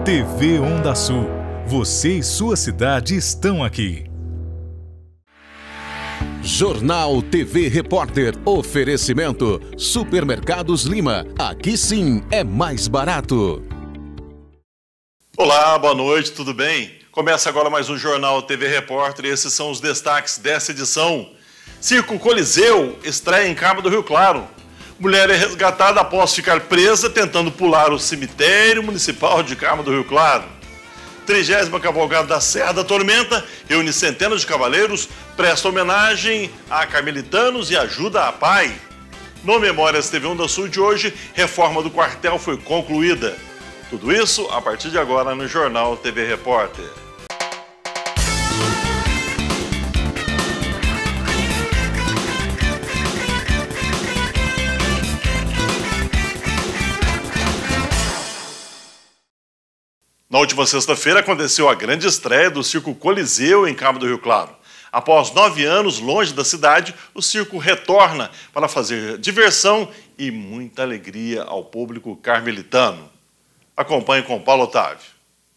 TV Onda Sul. Você e sua cidade estão aqui. Jornal TV Repórter. Oferecimento Supermercados Lima. Aqui sim é mais barato. Olá, boa noite, tudo bem? Começa agora mais um Jornal TV Repórter e esses são os destaques dessa edição. Circo Coliseu estreia em Cabo do Rio Claro. Mulher é resgatada após ficar presa tentando pular o cemitério municipal de Cabo do Rio Claro. 30ª Cavalgada da Serra da Tormenta reúne centenas de cavaleiros, presta homenagem a carmelitanos e ajuda a PAI. No Memórias TV Onda Sul de hoje, reforma do quartel foi concluída. Tudo isso a partir de agora no Jornal TV Repórter. Na última sexta-feira aconteceu a grande estreia do Circo Coliseu em Cabo do Rio Claro. Após 9 anos longe da cidade, o circo retorna para fazer diversão e muita alegria ao público carmelitano. Acompanhe com Paulo Otávio.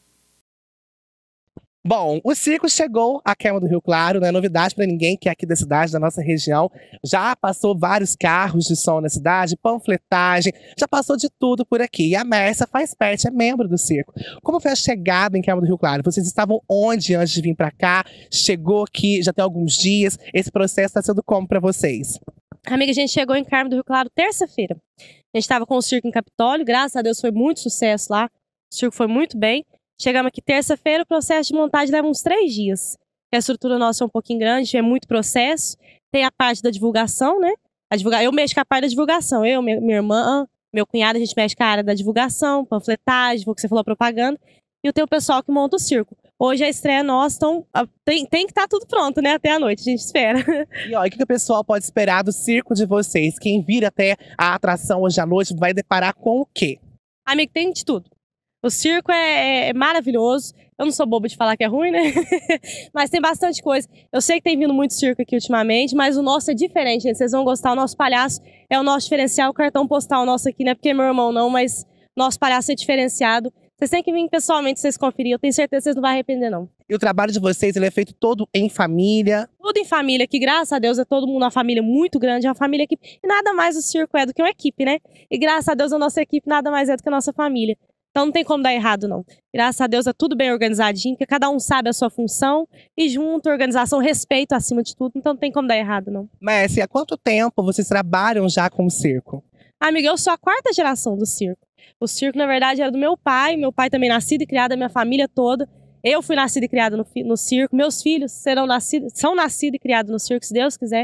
Bom, o circo chegou a Cabo do Rio Claro, não é novidade para ninguém que é aqui da cidade, da nossa região. Já passou vários carros de som na cidade, panfletagem, já passou de tudo por aqui. E a Mércia faz parte, é membro do circo. Como foi a chegada em Cabo do Rio Claro? Vocês estavam onde antes de vir para cá? Chegou aqui, já tem alguns dias. Esse processo está sendo como para vocês? Amiga, a gente chegou em Cabo do Rio Claro terça-feira. A gente estava com o circo em Capitólio, graças a Deus foi muito sucesso lá. O circo foi muito bem. Chegamos aqui terça-feira, o processo de montagem leva uns 3 dias. A estrutura nossa é um pouquinho grande, é muito processo. Tem a parte da divulgação, né? Eu mexo com a parte da divulgação. Eu, minha irmã, meu cunhado, a gente mexe com a área da divulgação, panfletagem, o que você falou, propaganda. E tem o pessoal que monta o circo. Hoje a estreia nossa, então tem que estar tudo pronto, né? Até a noite, a gente espera. E ó, o que o pessoal pode esperar do circo de vocês? Quem vir até a atração hoje à noite vai deparar com o quê? Amigo, tem de tudo. O circo é maravilhoso. Eu não sou boba de falar que é ruim, né? Mas tem bastante coisa. Eu sei que tem vindo muito circo aqui ultimamente, mas o nosso é diferente, gente. Vocês vão gostar. O nosso palhaço é o nosso diferencial. O cartão postal nosso aqui, não é porque é meu irmão não, mas nosso palhaço é diferenciado. Vocês têm que vir pessoalmente, vocês conferirem. Eu tenho certeza que vocês não vão arrepender, não. E o trabalho de vocês, ele é feito todo em família? Tudo em família, que graças a Deus é todo mundo uma família muito grande, é uma família equipe. E nada mais o circo é do que uma equipe, né? E graças a Deus a nossa equipe nada mais é do que a nossa família. Então não tem como dar errado, não. Graças a Deus é tudo bem organizadinho, porque cada um sabe a sua função e junto, organização, respeito acima de tudo, então não tem como dar errado, não. Mércia, há quanto tempo vocês trabalham já com o circo? Amiga, eu sou a 4ª geração do circo. O circo, na verdade, era do meu pai também nascido e criado, a minha família toda. Eu fui nascida e criada no circo, meus filhos são nascidos e criados no circo, se Deus quiser.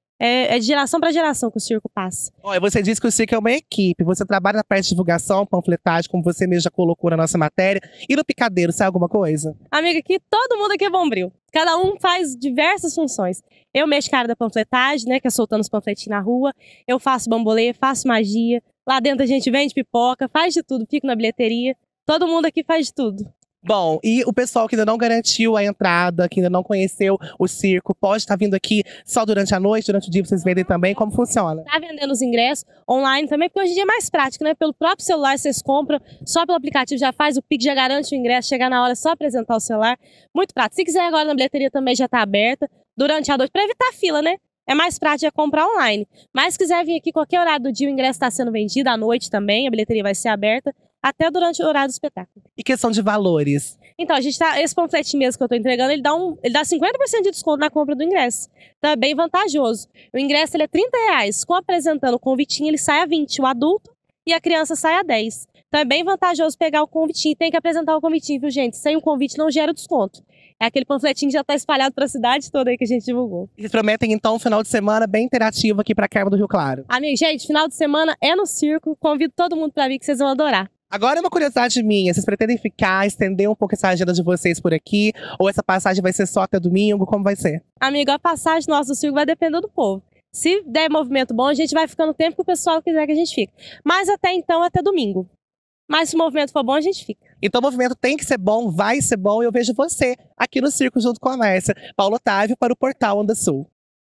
É de geração para geração que o circo passa. Olha, você disse que o circo é uma equipe. Você trabalha na parte de divulgação, panfletagem, como você mesmo já colocou na nossa matéria. E no picadeiro, sai alguma coisa? Amiga, aqui todo mundo aqui é bombril. Cada um faz diversas funções. Eu mexo com a área da panfletagem, né, que é soltando os panfletinhos na rua. Eu faço bambolê, faço magia. Lá dentro a gente vende pipoca, faz de tudo, fico na bilheteria. Todo mundo aqui faz de tudo. Bom, e o pessoal que ainda não garantiu a entrada, que ainda não conheceu o circo, pode estar vindo aqui só durante a noite, durante o dia vocês vendem também? Como funciona? Tá vendendo os ingressos online também, porque hoje em dia é mais prático, né? Pelo próprio celular vocês compram, só pelo aplicativo já faz, o Pix já garante o ingresso, chegar na hora é só apresentar o celular. Muito prático. Se quiser agora na bilheteria também já tá aberta, durante a noite, para evitar fila, né? É mais prático comprar online. Mas se quiser vir aqui qualquer horário do dia, o ingresso está sendo vendido, à noite também, a bilheteria vai ser aberta, até durante o horário do espetáculo. E questão de valores? Então, esse panfletinho mesmo que eu tô entregando, ele dá 50% de desconto na compra do ingresso. Então é bem vantajoso. O ingresso ele é R$30, com apresentando o convitinho ele sai a 20, o adulto, e a criança sai a 10. Então é bem vantajoso pegar o convitinho, tem que apresentar o convitinho, viu gente? Sem o convite não gera desconto. É aquele panfletinho que já está espalhado para a cidade toda aí que a gente divulgou. Eles prometem, então, um final de semana bem interativo aqui para Cabo do Rio Claro. Amigo, gente, final de semana é no circo. Convido todo mundo para vir que vocês vão adorar. Agora é uma curiosidade minha, vocês pretendem ficar, estender um pouco essa agenda de vocês por aqui? Ou essa passagem vai ser só até domingo? Como vai ser? Amigo, a passagem nossa do circo vai depender do povo. Se der movimento bom, a gente vai ficando o tempo que o pessoal quiser que a gente fique. Mas até então, até domingo. Mas se o movimento for bom, a gente fica. Então o movimento tem que ser bom, vai ser bom, e eu vejo você aqui no circo junto com a Mércia. Paulo Otávio para o Portal Onda Sul.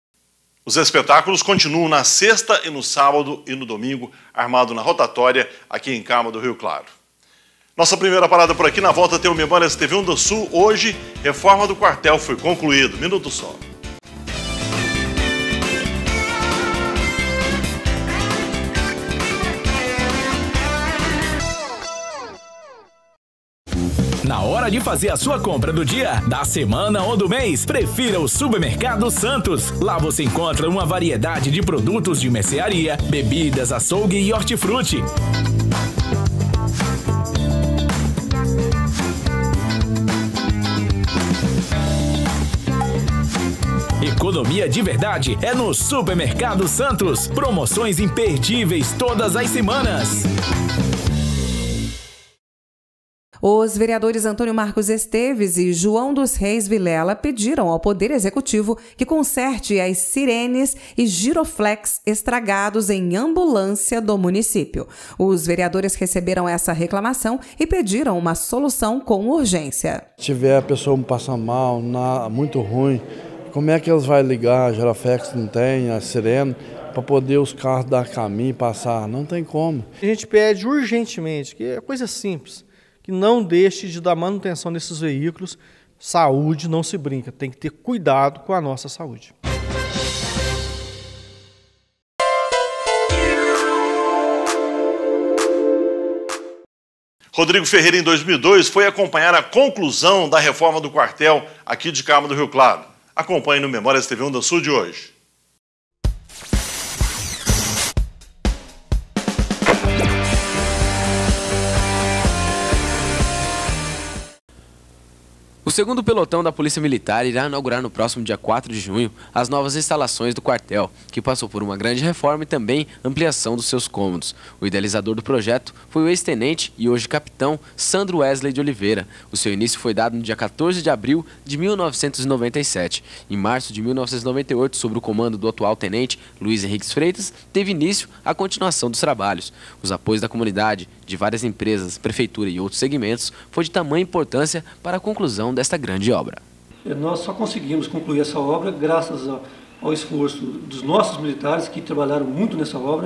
Os espetáculos continuam na sexta e no sábado e no domingo, armado na rotatória aqui em Cabo do Rio Claro. Nossa primeira parada por aqui, na volta tem o Memórias TV Onda Sul. Hoje, reforma do quartel foi concluído. Minuto só. Na hora de fazer a sua compra do dia, da semana ou do mês, prefira o Supermercado Santos. Lá você encontra uma variedade de produtos de mercearia, bebidas, açougue e hortifruti. Economia de verdade é no Supermercado Santos. Promoções imperdíveis todas as semanas. Os vereadores Antônio Marcos Esteves e João dos Reis Vilela pediram ao Poder Executivo que conserte as sirenes e giroflex estragados em ambulância do município. Os vereadores receberam essa reclamação e pediram uma solução com urgência. Se tiver a pessoa passando mal, muito ruim, como é que eles vão ligar? A giroflex não tem, a sirene, para poder os carros dar caminho e passar? Não tem como. A gente pede urgentemente, que é coisa simples, que não deixe de dar manutenção desses veículos. Saúde não se brinca, tem que ter cuidado com a nossa saúde. Rodrigo Ferreira, em 2002, foi acompanhar a conclusão da reforma do quartel aqui de Carmo do Rio Claro. Acompanhe no Memórias TV Onda Sul de hoje. O segundo pelotão da Polícia Militar irá inaugurar no próximo dia 4 de junho as novas instalações do quartel, que passou por uma grande reforma e também ampliação dos seus cômodos. O idealizador do projeto foi o ex-tenente e hoje capitão Sandro Wesley de Oliveira. O seu início foi dado no dia 14 de abril de 1997. Em março de 1998, sob o comando do atual tenente Luiz Henrique Freitas, teve início a continuação dos trabalhos. Os apoios da comunidade, de várias empresas, prefeitura e outros segmentos, foi de tamanha importância para a conclusão desta grande obra. Nós só conseguimos concluir essa obra graças ao esforço dos nossos militares que trabalharam muito nessa obra,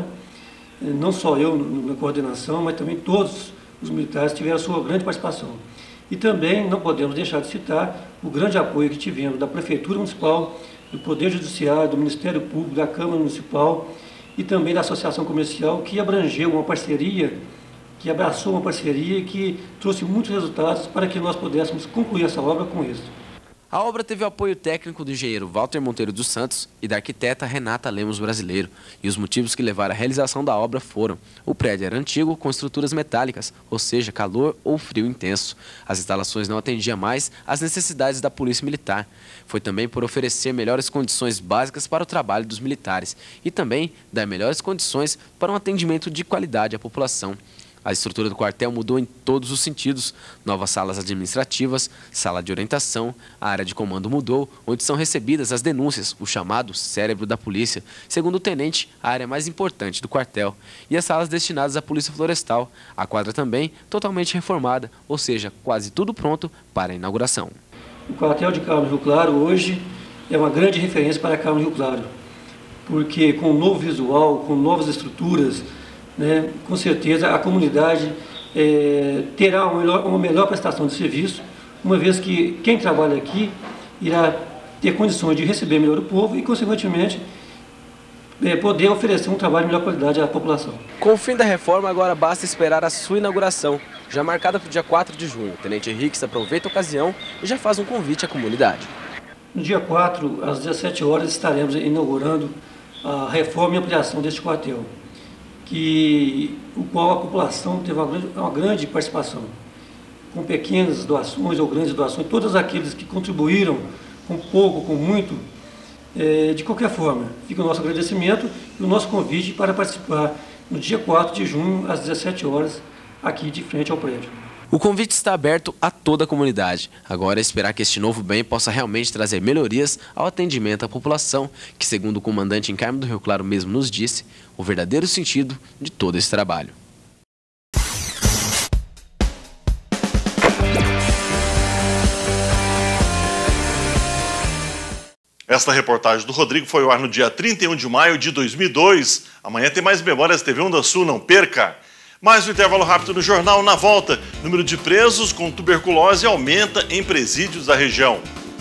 não só eu na coordenação, mas também todos os militares tiveram sua grande participação. E também não podemos deixar de citar o grande apoio que tivemos da Prefeitura Municipal, do Poder Judiciário, do Ministério Público, da Câmara Municipal e também da Associação Comercial, que abrangeu uma parceria, que abraçou uma parceria que trouxe muitos resultados para que nós pudéssemos concluir essa obra com êxito. A obra teve o apoio técnico do engenheiro Walter Monteiro dos Santos e da arquiteta Renata Lemos Brasileiro. E os motivos que levaram à realização da obra foram: o prédio era antigo, com estruturas metálicas, ou seja, calor ou frio intenso. As instalações não atendiam mais às necessidades da Polícia Militar. Foi também por oferecer melhores condições básicas para o trabalho dos militares e também dar melhores condições para um atendimento de qualidade à população. A estrutura do quartel mudou em todos os sentidos. Novas salas administrativas, sala de orientação, a área de comando mudou, onde são recebidas as denúncias, o chamado cérebro da polícia. Segundo o tenente, a área mais importante do quartel. E as salas destinadas à Polícia Florestal. A quadra também totalmente reformada, ou seja, quase tudo pronto para a inauguração. O quartel de Carmo do Rio Claro hoje é uma grande referência para Carmo do Rio Claro, porque com um novo visual, com novas estruturas, com certeza a comunidade terá uma melhor prestação de serviço, uma vez que quem trabalha aqui irá ter condições de receber melhor o povo e, consequentemente, poder oferecer um trabalho de melhor qualidade à população. Com o fim da reforma, agora basta esperar a sua inauguração, já marcada para o dia 4 de junho. O tenente Henrique aproveita a ocasião e já faz um convite à comunidade. No dia 4, às 17 horas, estaremos inaugurando a reforma e ampliação deste quartel, o qual a população teve uma grande participação, com pequenas doações ou grandes doações, todos aqueles que contribuíram com pouco, com muito, de qualquer forma. Fica o nosso agradecimento e o nosso convite para participar no dia 4 de junho, às 17 horas, aqui de frente ao prédio. O convite está aberto a toda a comunidade. Agora é esperar que este novo bem possa realmente trazer melhorias ao atendimento à população, que, segundo o comandante em Carmo do Rio Claro mesmo nos disse, o verdadeiro sentido de todo esse trabalho. Esta reportagem do Rodrigo foi ao ar no dia 31 de maio de 2002. Amanhã tem mais Memórias TV Onda Sul, não perca! Mais um intervalo rápido no jornal. Na volta, o número de presos com tuberculose aumenta em presídios da região.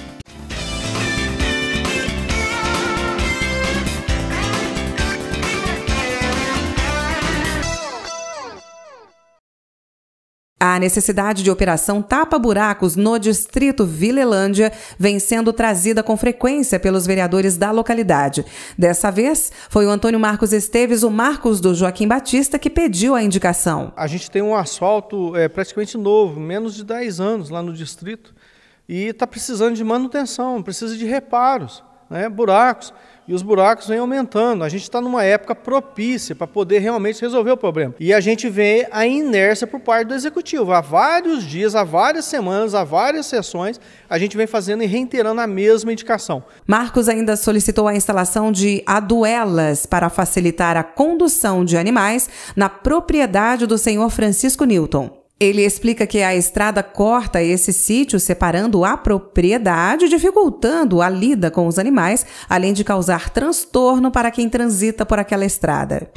A necessidade de operação tapa-buracos no distrito Vilelândia vem sendo trazida com frequência pelos vereadores da localidade. Dessa vez, foi o Antônio Marcos Esteves, o Marcos do Joaquim Batista, que pediu a indicação. A gente tem um asfalto praticamente novo, menos de 10 anos lá no distrito, e está precisando de manutenção, precisa de reparos, né, buracos. E os buracos vêm aumentando. A gente está numa época propícia para poder realmente resolver o problema. E a gente vê a inércia por parte do Executivo. Há vários dias, há várias semanas, há várias sessões, a gente vem fazendo e reiterando a mesma indicação. Marcos ainda solicitou a instalação de aduelas para facilitar a condução de animais na propriedade do senhor Francisco Newton. Ele explica que a estrada corta esse sítio, separando a propriedade, dificultando a lida com os animais, além de causar transtorno para quem transita por aquela estrada.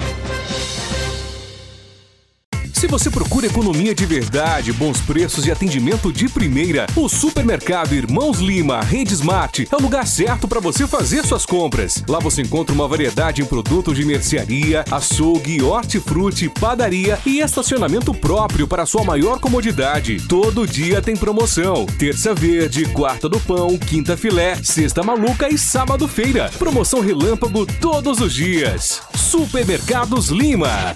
Se você procura economia de verdade, bons preços e atendimento de primeira, o Supermercado Irmãos Lima Rede Smart é o lugar certo para você fazer suas compras. Lá você encontra uma variedade em produtos de mercearia, açougue, hortifruti, padaria e estacionamento próprio para sua maior comodidade. Todo dia tem promoção. Terça verde, quarta do pão, quinta filé, sexta maluca e sábado feira. Promoção relâmpago todos os dias. Supermercados Lima.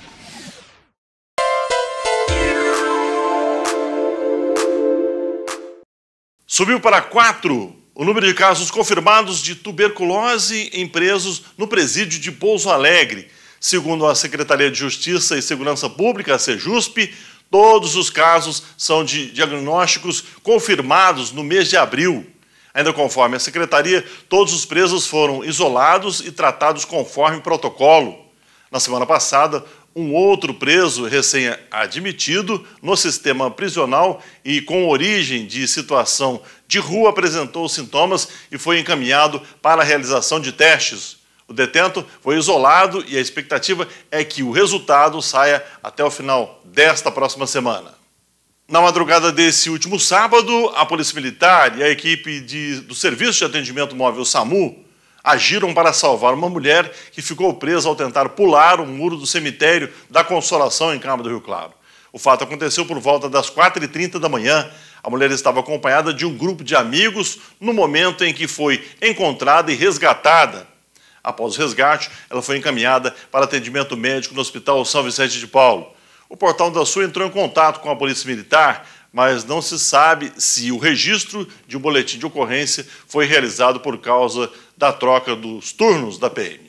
Subiu para 4 o número de casos confirmados de tuberculose em presos no presídio de Pouso Alegre. Segundo a Secretaria de Justiça e Segurança Pública, a Sejusp, todos os casos são de diagnósticos confirmados no mês de abril. Ainda conforme a Secretaria, todos os presos foram isolados e tratados conforme protocolo. Na semana passada, um outro preso recém-admitido no sistema prisional e com origem de situação de rua apresentou sintomas e foi encaminhado para a realização de testes. O detento foi isolado e a expectativa é que o resultado saia até o final desta próxima semana. Na madrugada desse último sábado, a Polícia Militar e a equipe do Serviço de Atendimento Móvel SAMU agiram para salvar uma mulher que ficou presa ao tentar pular o muro do cemitério da Consolação em Câmara do Rio Claro. O fato aconteceu por volta das 4h30 da manhã. A mulher estava acompanhada de um grupo de amigos no momento em que foi encontrada e resgatada. Após o resgate, ela foi encaminhada para atendimento médico no Hospital São Vicente de Paulo. O Portal da Sul entrou em contato com a Polícia Militar, mas não se sabe se o registro de um boletim de ocorrência foi realizado por causa da troca dos turnos da PM.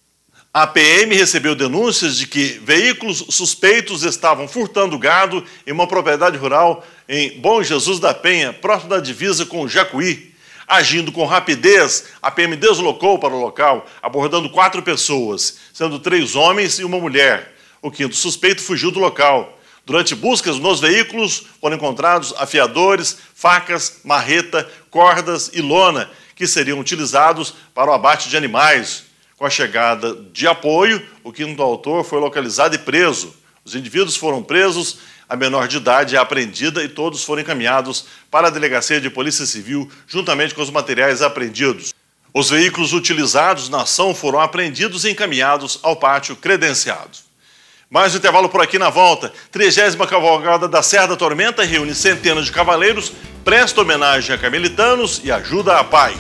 A PM recebeu denúncias de que veículos suspeitos estavam furtando gado em uma propriedade rural em Bom Jesus da Penha, próximo da divisa com o Jacuí. Agindo com rapidez, a PM deslocou para o local, abordando 4 pessoas, sendo 3 homens e uma mulher. O 5º suspeito fugiu do local. Durante buscas nos veículos, foram encontrados afiadores, facas, marreta, cordas e lona, que seriam utilizados para o abate de animais. Com a chegada de apoio, o 5º autor foi localizado e preso. Os indivíduos foram presos, a menor de idade é apreendida e todos foram encaminhados para a Delegacia de Polícia Civil, juntamente com os materiais apreendidos. Os veículos utilizados na ação foram apreendidos e encaminhados ao pátio credenciado. Mais um intervalo por aqui na volta. 30ª Cavalgada da Serra da Tormenta reúne centenas de cavaleiros, presta homenagem a carmelitanos e ajuda a paz.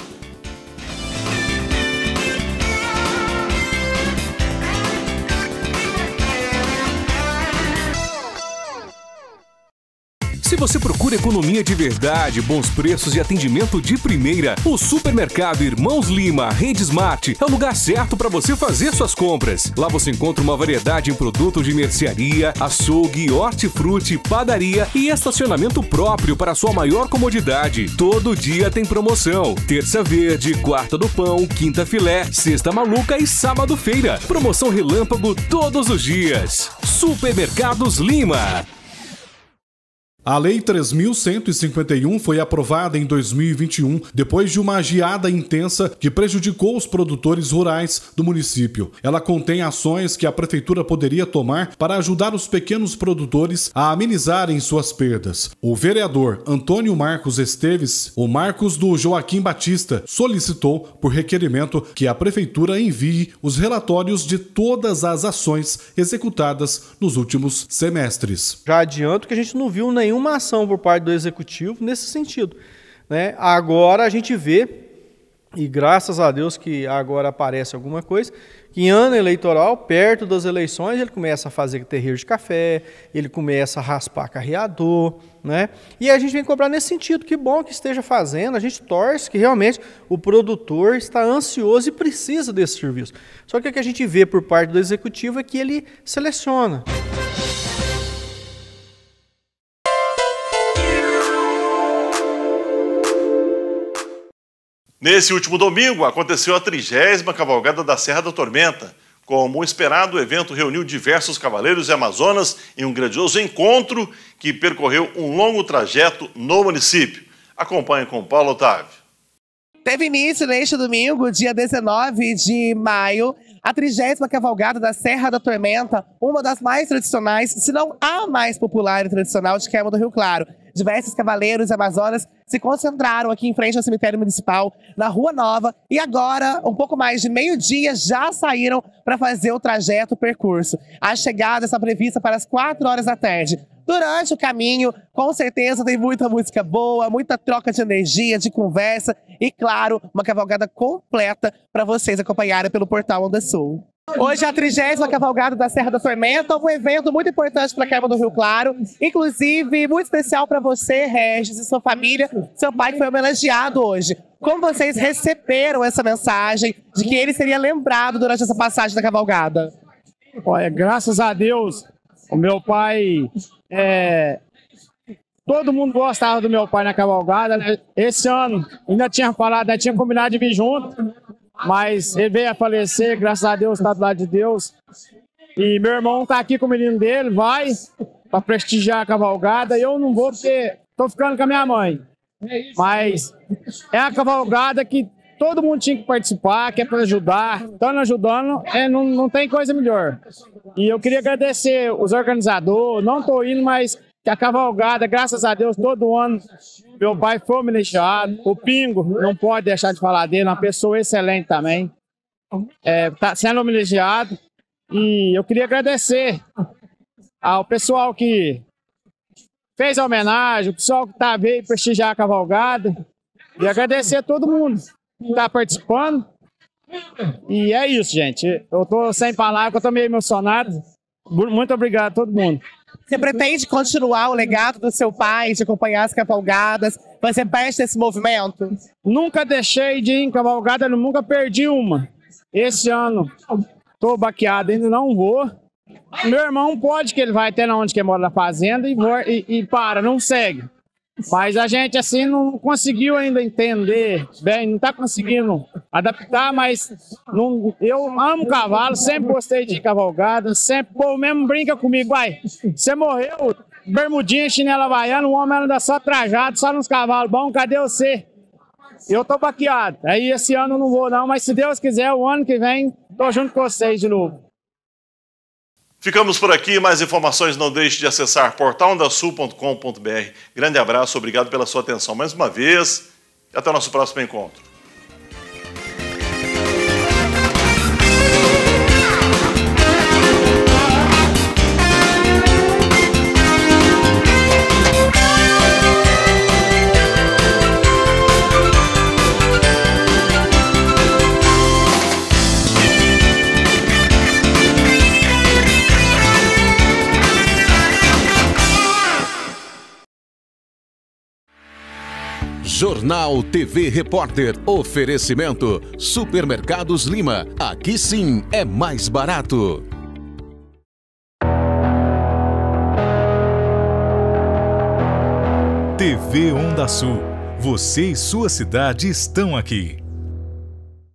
Se você procura economia de verdade, bons preços e atendimento de primeira, o Supermercado Irmãos Lima Rede Smart é o lugar certo para você fazer suas compras. Lá você encontra uma variedade em produtos de mercearia, açougue, hortifruti, padaria e estacionamento próprio para sua maior comodidade. Todo dia tem promoção. Terça verde, quarta do pão, quinta filé, sexta maluca e sábado feira. Promoção relâmpago todos os dias. Supermercados Lima. A Lei 3.151 foi aprovada em 2021, depois de uma geada intensa que prejudicou os produtores rurais do município. Ela contém ações que a Prefeitura poderia tomar para ajudar os pequenos produtores a amenizarem suas perdas. O vereador Antônio Marcos Esteves, o Marcos do Joaquim Batista, solicitou, por requerimento, que a Prefeitura envie os relatórios de todas as ações executadas nos últimos semestres. Já adianto que a gente não viu nenhuma ação por parte do Executivo nesse sentido, né? Agora a gente vê, e graças a Deus que agora aparece alguma coisa, que em ano eleitoral, perto das eleições, ele começa a fazer terreiro de café, ele começa a raspar carreador, né? E a gente vem cobrar nesse sentido. Que bom que esteja fazendo, a gente torce que realmente o produtor está ansioso e precisa desse serviço. Só que o que a gente vê por parte do Executivo é que ele seleciona. Nesse último domingo, aconteceu a 30ª Cavalgada da Serra da Tormenta. Como esperado, o evento reuniu diversos cavaleiros e amazonas em um grandioso encontro que percorreu um longo trajeto no município. Acompanhe com Paulo Otávio. Teve início neste domingo, dia 19 de maio, a 30ª Cavalgada da Serra da Tormenta, uma das mais tradicionais, se não a mais popular e tradicional de Queimados do Rio Claro. Diversos cavaleiros e amazonas se concentraram aqui em frente ao cemitério municipal, na Rua Nova, e agora, um pouco mais de meio-dia, já saíram para fazer o trajeto, o percurso. A chegada está prevista para as 4 horas da tarde. Durante o caminho, com certeza tem muita música boa, muita troca de energia, de conversa e, claro, uma cavalgada completa para vocês acompanharem pelo portal Onda Sul. Hoje é a 30ª Cavalgada da Serra da Tormenta, um evento muito importante para a Queimados do Rio Claro, inclusive muito especial para você, Regis, e sua família, seu pai que foi homenageado hoje. Como vocês receberam essa mensagem de que ele seria lembrado durante essa passagem da cavalgada? Olha, graças a Deus, o meu pai, todo mundo gostava do meu pai na cavalgada, né? Esse ano, ainda tinha falado, ainda tinha combinado de vir junto, mas ele veio a falecer, graças a Deus, está do lado de Deus. E meu irmão está aqui com o menino dele, vai para prestigiar a cavalgada. Eu não vou porque estou ficando com a minha mãe. Mas é a cavalgada que todo mundo tinha que participar, que é para ajudar. Estando ajudando, não tem coisa melhor. E eu queria agradecer os organizadores, não estou indo, mas que a cavalgada, graças a Deus, todo ano, meu pai foi homenageado. O Pingo, não pode deixar de falar dele, uma pessoa excelente também. Está sendo homenageado. E eu queria agradecer ao pessoal que fez a homenagem, o pessoal que veio prestigiar a cavalgada. E agradecer a todo mundo que está participando. E é isso, gente. Eu estou sem palavras, eu estou meio emocionado. Muito obrigado a todo mundo. Você pretende continuar o legado do seu pai, de acompanhar as cavalgadas, fazer parte desse movimento? Nunca deixei de ir em cavalgada, nunca perdi uma. Esse ano estou baqueado, ainda não vou. Meu irmão pode, que ele vai até onde que mora na fazenda e não segue. Mas a gente assim não conseguiu ainda entender bem, não está conseguindo adaptar, mas eu amo cavalo, sempre gostei de cavalgada, sempre, o mesmo brinca comigo, vai, você morreu, bermudinha, chinela havaiana, o homem anda só trajado, só nos cavalos bons, cadê você? Eu tô baqueado, aí esse ano eu não vou não, mas se Deus quiser, o ano que vem, tô junto com vocês de novo. Ficamos por aqui, mais informações não deixe de acessar portalondasul.com.br. Grande abraço, obrigado pela sua atenção mais uma vez e até o nosso próximo encontro. Jornal TV Repórter. Oferecimento Supermercados Lima. Aqui sim é mais barato. TV Onda Sul. Você e sua cidade estão aqui.